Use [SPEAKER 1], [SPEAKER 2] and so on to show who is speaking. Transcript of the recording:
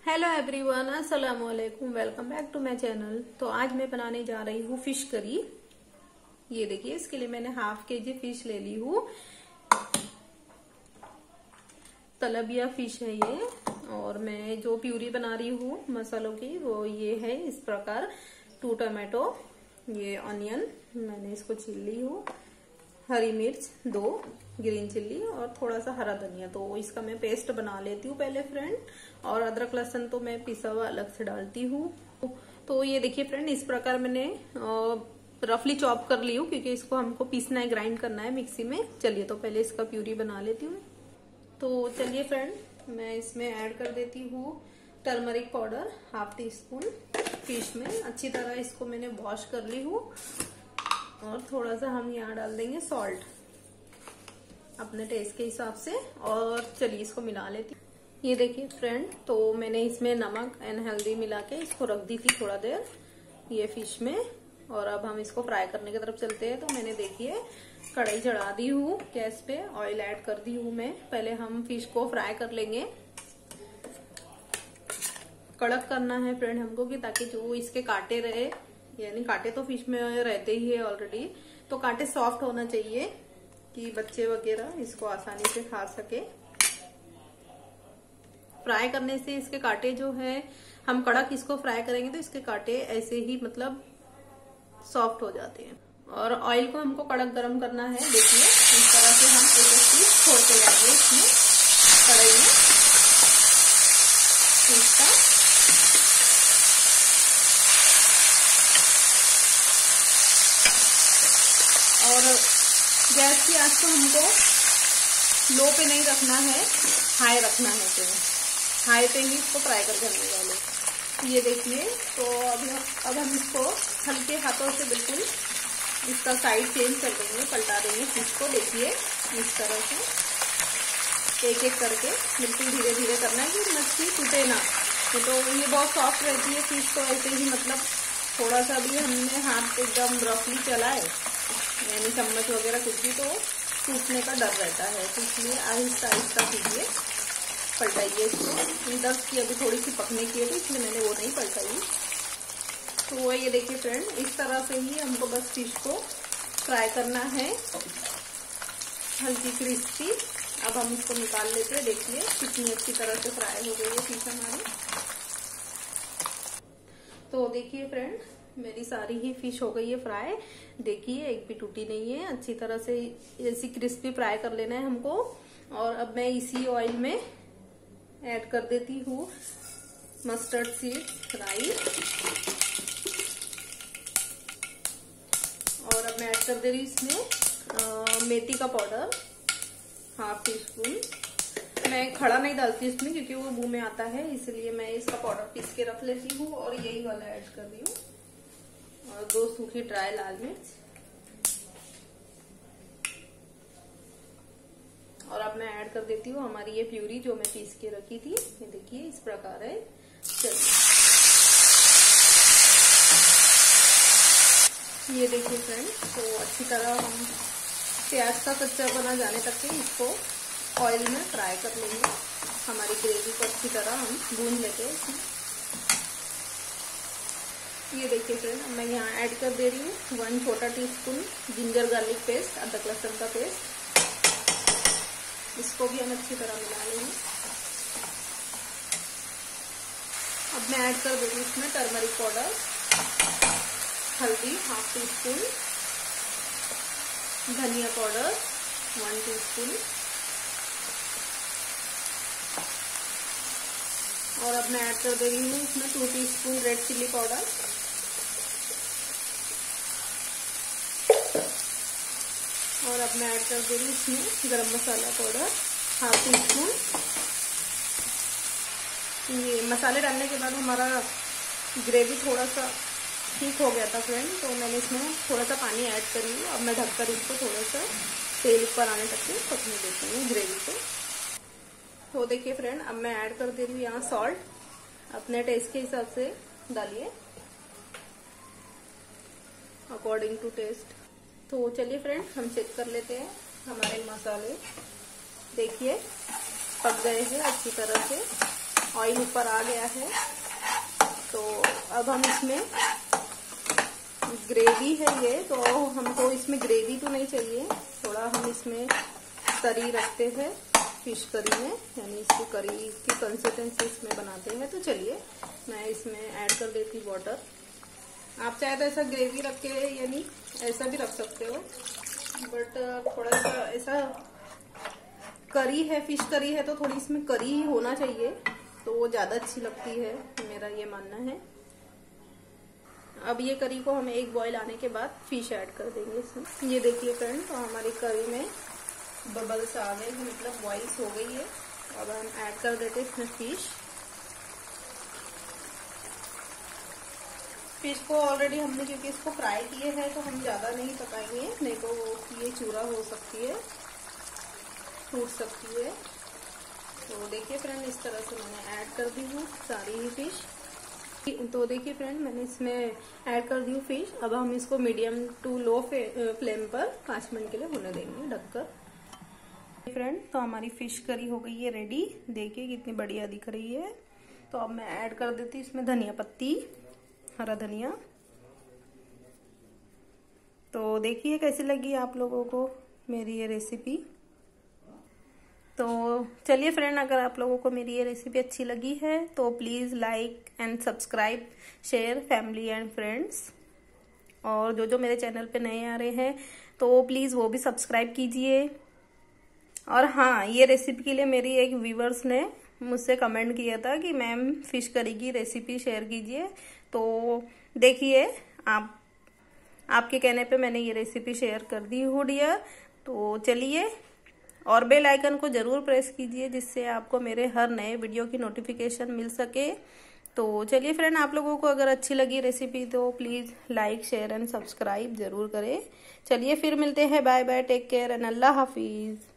[SPEAKER 1] Hello everyone, अस्सलाम वालेकुम। Welcome back to my channel. तो आज मैं बनाने जा रही हूँ फिश करी। ये देखिए, इसके लिए मैंने हाफ केजी फिश ले ली हूँ। तलबिया फिश है ये। और मैं जो प्यूरी बना रही हूँ मसालों की वो ये है इस प्रकार। 2 टमाटो, ये ऑनियन मैंने इसको छील ली हूँ, हरी मिर्च 2, ग्रीन चिल्ली और थोड़ा सा हरा धनिया। तो इसका मैं पेस्ट बना लेती हूँ पहले फ्रेंड। और अदरक लहसुन तो मैं पिसा हुआ अलग से डालती हूँ। तो ये देखिए फ्रेंड, इस प्रकार मैंने रफली चॉप कर ली हूँ क्योंकि इसको हमको पीसना है, ग्राइंड करना है मिक्सी में। चलिए तो पहले इसका प्यूरी बना लेती हूँ। तो चलिए फ्रेंड, मैं इसमें ऐड कर देती हूँ turmeric powder half teaspoon. Fish में अच्छी तरह इसको मैंने वॉश कर ली हूँ। और थोड़ा सा हम यहाँ डाल देंगे सॉल्ट अपने टेस्ट के हिसाब से। और चलिए इसको मिला लेती हूँ। ये देखिए फ्रेंड, तो मैंने इसमें नमक एंड हल्दी मिला के इसको रख दी थी थोड़ा देर ये फिश में। और अब हम इसको फ्राई करने की तरफ चलते हैं। तो मैंने देखिए कढ़ाई चढ़ा दी हूँ गैस पे, ऑयल ऐड कर दी हूँ मैं। पहले हम फिश को फ्राई कर लेंगे। कड़क करना है फ्रेंड हमको कि ताकि जो इसके कांटे रहे, यानी कांटे तो फिश में रहते ही है ऑलरेडी, तो कांटे सॉफ्ट होना चाहिए कि बच्चे वगैरह इसको आसानी से खा सके। फ्राई करने से इसके कांटे जो है, हम कड़क इसको फ्राई करेंगे तो इसके कांटे ऐसे ही मतलब सॉफ्ट हो जाते हैं। और ऑयल को हमको कड़क गरम करना है। देखिए इस तरह से हम एक एक पीस छोड़ते जाएंगे इसमें कढ़ाई में इसका। और गैस की आंच को हमको लो पे नहीं रखना है, हाई रखना है। तो हाई पे ही इसको फ्राई कर करने वाले। ये देखिए, तो अब हम इसको हल्के हाथों से बिल्कुल इसका साइड चेंज कर देंगे, पलटा देंगे फिश को। देखिए इस तरह से एक एक करके बिल्कुल धीरे धीरे करना है कि मछली टूटे ना। तो ये बहुत सॉफ्ट रहती है फिश, तो ऐसे ही मतलब थोड़ा सा भी हमने हाथ एकदम रफली चलाए, यानी चम्मच वगैरह कुछ भी, तो टूटने का डर रहता है। तो इसलिए आहिस्ता आहिस्ता कीजिए, पलटाइए इसको। इधर की अभी थोड़ी सी पकने की है तो इसलिए मैंने वो नहीं पलटाई। तो ये देखिए फ्रेंड, इस तरह से ही हमको बस फिश को फ्राई करना है, हल्की क्रिस्पी। अब हम इसको निकाल लेते हैं। देखिए कितनी अच्छी तरह से फ्राई हो गई है फिश हमारी। तो देखिए फ्रेंड, मेरी सारी ही फिश हो गई है फ्राई। देखिए एक भी टूटी नहीं है। अच्छी तरह से ऐसी क्रिस्पी फ्राई कर लेना है हमको। और अब मैं इसी ऑयल में ऐड कर देती हूँ मस्टर्ड सीड राई। और अब मैं ऐड कर दे रही हूँ इसमें मेथी का पाउडर हाफ टी स्पून। मैं खड़ा नहीं डालती इसमें क्योंकि वो मुंह में आता है, इसलिए मैं इसका पाउडर पीस के रख लेती हूँ। और यही वाला ऐड कर रही हूँ। और 2 सूखी ड्राई लाल मिर्च। और अब मैं ऐड कर देती हूँ हमारी ये प्यूरी जो मैं पीस के रखी थी। ये देखिए इस प्रकार है। चलिए ये देखिए फ्रेंड, तो अच्छी तरह हम प्याज का कच्चा बना जाने तक के इसको ऑयल में फ्राई कर लेंगे। हमारी ग्रेवी को अच्छी तरह हम भून लेते हैं इसमें। ये देखिए फ्रेंड, मैं यहाँ ऐड कर दे रही हूँ 1 छोटा टीस्पून जिंजर गार्लिक पेस्ट, अदरक लहसुन का पेस्ट। इसको भी हम अच्छी तरह मिला लेंगे। अब मैं ऐड कर दूंगी इसमें टर्मरिक पाउडर, हल्दी हाफ टी स्पून, धनिया पाउडर 1 टीस्पून। और अब मैं ऐड कर दे रही हूँ इसमें 2 टीस्पून रेड चिल्ली पाउडर। और अब मैं ऐड कर दे रही हूँ इसमें garam masala powder half teaspoon. ये मसाले डालने के बाद हमारा ग्रेवी थोड़ा सा ठीक हो गया था फ्रेंड, तो मैंने इसमें थोड़ा सा पानी ऐड करी हूँ। अब मैं ढककर इसको थोड़ा सा तेल ऊपर आने तक के पकने देती हूँ ग्रेवी को। तो देखिए फ्रेंड, अब मैं ऐड कर दे रही हूँ यहाँ सॉल्ट। अपने टेस्ट के हिसाब से डालिए, अकॉर्डिंग टू टेस्ट। तो चलिए फ्रेंड, हम चेक कर लेते हैं हमारे मसाले। देखिए पक गए हैं अच्छी तरह से। ऑयल ऊपर आ गया है। तो अब हम इसमें ग्रेवी है ये, तो हमको इसमें ग्रेवी तो नहीं चाहिए, थोड़ा हम इसमें करी रखते हैं फिश करी में, यानी इसकी करी की कंसिस्टेंसी इसमें बनाते हैं। तो चलिए मैं इसमें ऐड कर देती हूँ वाटर। आप चाहे तो ऐसा ग्रेवी रख के यानी ऐसा भी रख सकते हो, बट थोड़ा सा ऐसा करी है, फिश करी है तो थोड़ी इसमें करी ही होना चाहिए, तो वो ज्यादा अच्छी लगती है, मेरा ये मानना है। अब ये करी को हम एक बॉईल आने के बाद फिश ऐड कर देंगे इसमें। ये देखिए फ्रेंड, तो हमारी करी में बबल्स आ गए हैं, मतलब बॉइल्स हो गई है। अब हम ऐड कर देते हैं इसमें फिश। फिश को ऑलरेडी हमने क्योंकि इसको फ्राई किए हैं तो हम ज्यादा नहीं पकाएंगे, नहीं तो वो ये चूरा हो सकती है, टूट सकती है। तो देखिए फ्रेंड, इस तरह से मैंने ऐड कर दी हूँ सारी ही फिश। तो देखिए फ्रेंड, मैंने इसमें ऐड कर दी हूँ फिश। अब हम इसको मीडियम टू लो फ्लेम पर 5 मिनट के लिए होने देंगे ढककर। फ्रेंड, तो हमारी फिश करी हो गई है रेडी, देखिए कितनी बढ़िया दिख रही है। तो अब मैं ऐड कर देती हूँ इसमें धनिया पत्ती, हरा धनिया। तो देखिए कैसी लगी आप लोगों को मेरी ये रेसिपी। तो चलिए फ्रेंड, अगर आप लोगों को मेरी ये रेसिपी अच्छी लगी है तो please like and subscribe, share family and friends. और जो जो मेरे चैनल पे नए आ रहे हैं तो प्लीज़ वो भी सब्सक्राइब कीजिए। और हाँ, ये रेसिपी के लिए मेरी एक व्यूवर्स ने मुझसे कमेंट किया था कि मैम फिश करी की रेसिपी शेयर कीजिए। तो देखिए, आपके कहने पे मैंने ये रेसिपी शेयर कर दी हूँ डियर। तो चलिए, और बेल आइकन को जरूर प्रेस कीजिए जिससे आपको मेरे हर नए वीडियो की नोटिफिकेशन मिल सके। तो चलिए फ्रेंड, आप लोगों को अगर अच्छी लगी रेसिपी तो please like share and subscribe जरूर करें। चलिए फिर मिलते हैं, bye bye, take care and अल्लाह हाफिज़।